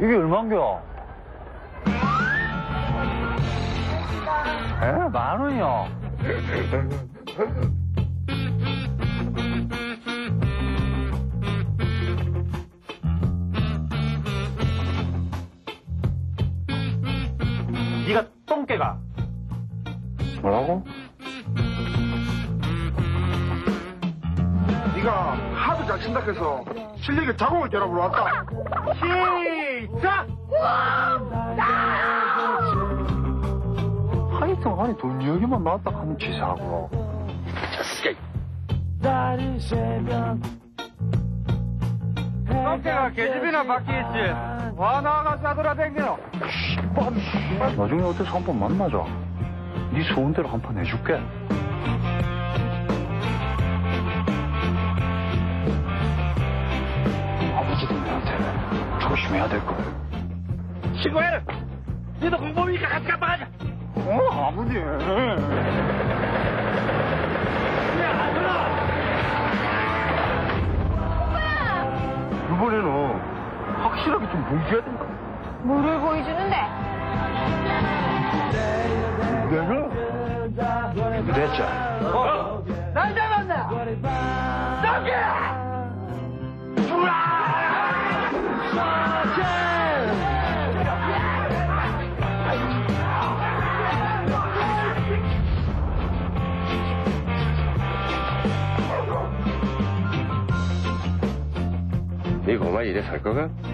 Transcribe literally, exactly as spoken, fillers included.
이게 얼만겨? 에? 만 원이요. 니가 똥개가. 뭐라고? 네가 하도 잘 친다 해서 실력의 자궁을 겨뤄보러 왔다. 시작! 하여튼 아니 돈 이야기만 나왔다 하면 치사하고. 똥개가 계집이나 바뀌었지. 와 나가 싸돌아댕기노. 나중에 어때서 한 번 만나자. 네 소원대로 한 판 해줄게. 아버지도 내한테 조심해야 될 거야. 친구야, 너도 공범이니까 같이 깜빡하자. 어, 아버지. 야, 아들아. 이번에는 확실하게 좀 보여줘야 된다. 뭐를 보여주는데? 내가? 준비됐죠? 어, 날 잡았나? 똥개! 죽라! 네 고마 이래 살 거가?